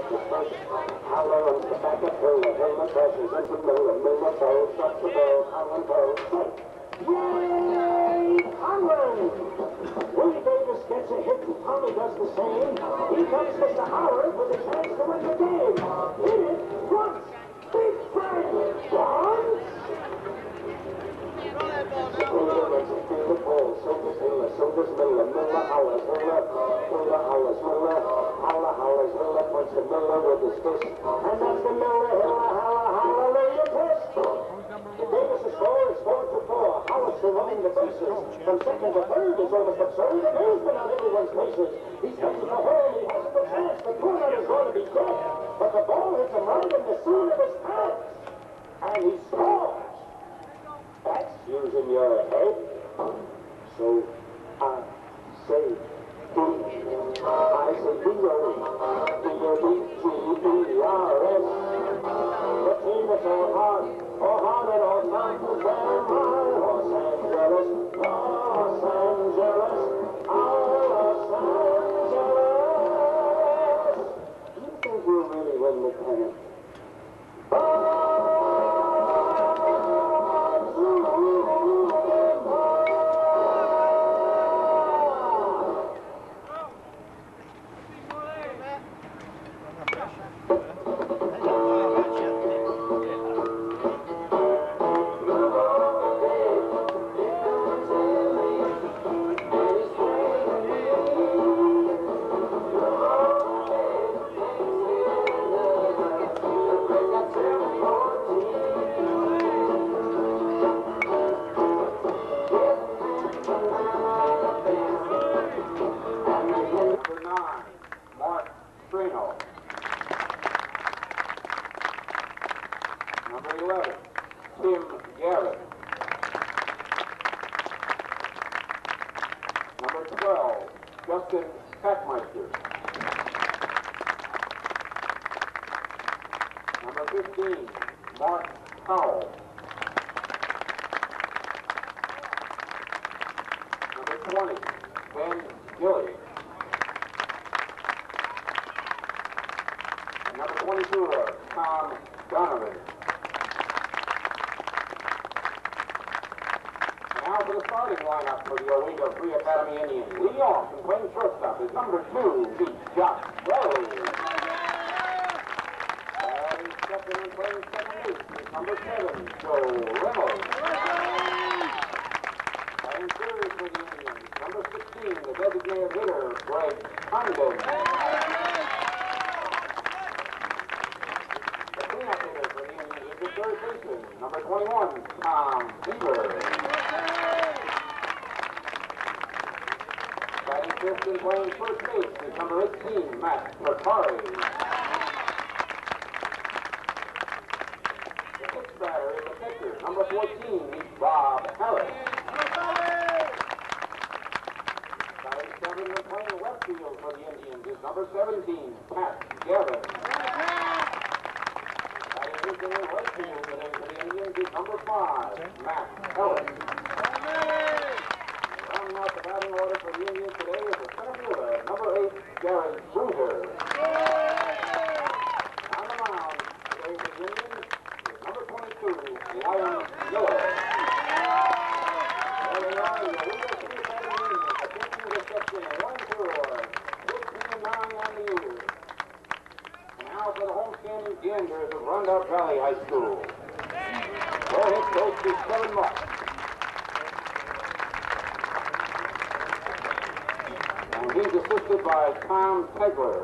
up the first. Howler runs the back of Hiller. Hiller crashes into Miller. Miller throws, drops the ball. Conlon throws. Yay! Conlon! Willie Davis gets a hit and Tommy does the same. Here comes Mr. Howard with a chance to win the game. Hit it once. Big friend. Once. Miller runs a field ball. So does Hiller. So does Miller. Miller howlers. Hiller. Hiller howlers. Miller. Howler howlers. Hiller points to Miller with his fist. And that's the Miller. Hiller. Hallelujah twist. The Davis' score is 4-4. Hollister running the bases. From second to third is almost absurd. And he's been on everyone's bases. He's heading for home. He hasn't a chance. The corner is going to be dead. But the ball hits him right in the seam of his pants. And he scores. That's using your head. So I say D. I say D-O. D-O-D-G-E-R-S. The team is so hard. Oh, hard at all times. Well, Los Angeles, Los Angeles, oh, Los Angeles. Do you think we'll really win the pennant? Number 11, Tim Garrett. Number 12, Justin Packmeister. Number 15, Mark Powell. Number 20, Ben Gilly. And number 22, Tom Donovan. Now for the starting lineup for the Owego Free Academy Indians. Leading off and playing shortstop is number 2, Pete Jock Rose. Second and playing second base is number 7, Joe Reynolds. Playing third for the Indians, number 16, the designated hitter, Greg Condon. The cleanup hitter for the Indians is the third baseman, number 21, Tom Beaver. Batting fifth and playing first base is number 18, Matt Mercari. The sixth batter is the pitcher, number 14, Bob Harris. Batting seventh and playing left field for the Indians is number 17, Pat Gavin. Batting fifth in right field today for the Indians is number 5, Matt Ellis. Rounding out the batting order for the Indians today is the center fielder, number 8, Jared Bruiser. On the mound today for the Indians is number 22, Lion Miller. There they are, the Owego Free Academy Indians, the pitching reception, 1-4, 15-9 on the year. And now for the homestanding Genders of Rondout Valley High School. Their head coach is Kevin Muck. He's assisted by Tom Pegler.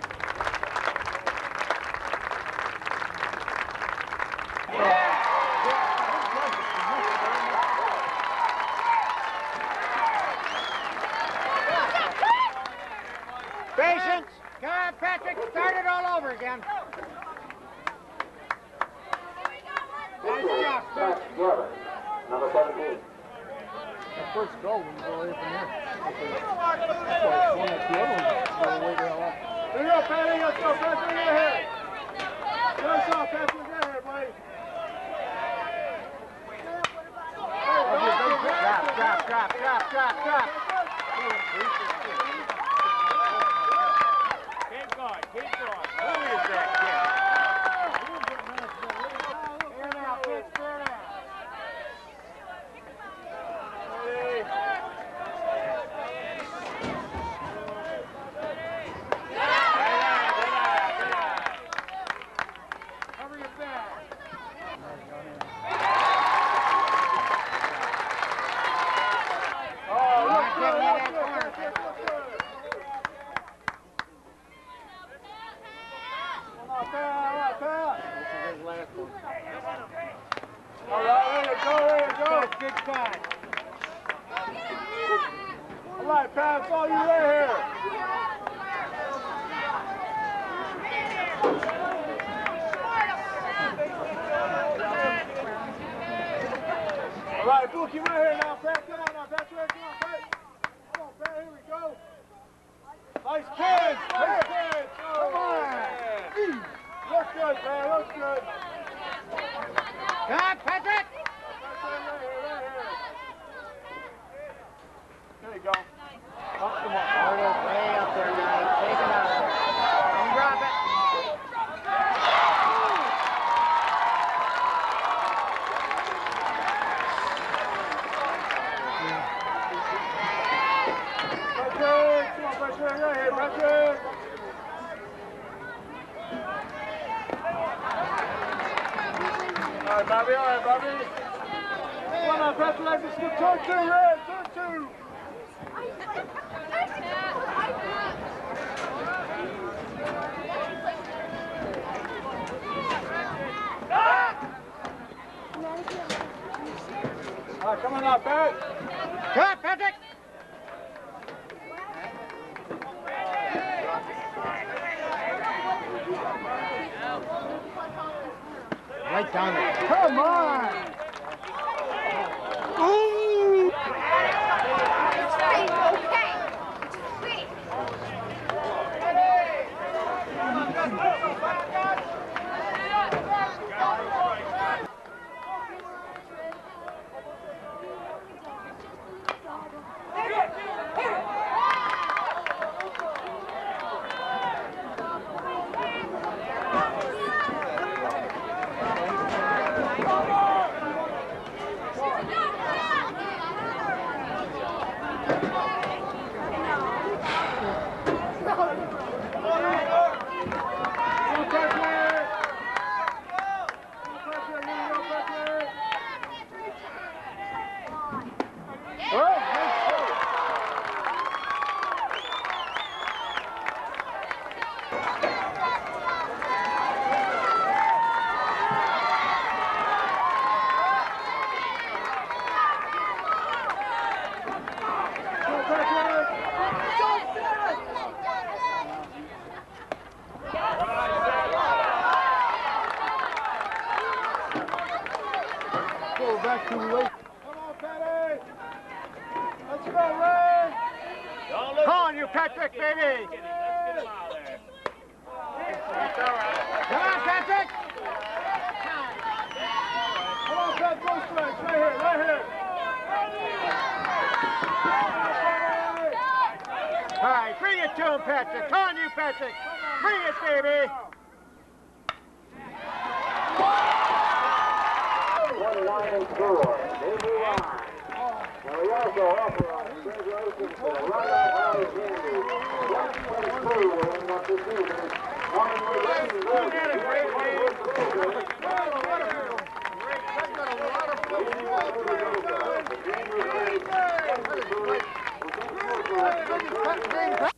Patience! Come on, Patrick, start it all over again. Nice job, Pat Garrett, number 17. The first goal when you go away from here. That's why it's one that the other ones go way the hell up. There you go, Patty. Let's go. Patrick, get ahead. Let's go, Patrick. Get ahead, buddy. Drop. Keep going. big time. All right, Pat, it's all you right here. All right, Bookie, right here now, Pat. Come on now, Pat. Come on, Pat. Come on, Pat. Here we go. Nice kids. Nice kids. Come on. Look good, man. Look good. Come on, Patrick. There you go. Up the ball. Way up there, guys. Take it out. Don't drop it. Patrick, come on, Patrick. Right here, Patrick. All right, Bobby. All right, Bobby. Come on now, Patrick. Let's just get turn two, Red. Turn two. All right, come on now, Pat. Come on, Patrick. Right down there. Come on. Ooh. Back too late. Come on, Patty. Let's go, Ray. Come on, you Patrick, baby. Come on, Patrick. Come on, Pat, go straight. Right here, right here. All right, bring it to him, Patrick. Come on, you Patrick. Bring it, baby. 1-9-4. They move on. Now we also offer our congratulations to the Run-Out Valley Candy. 122 will end up this evening. One in the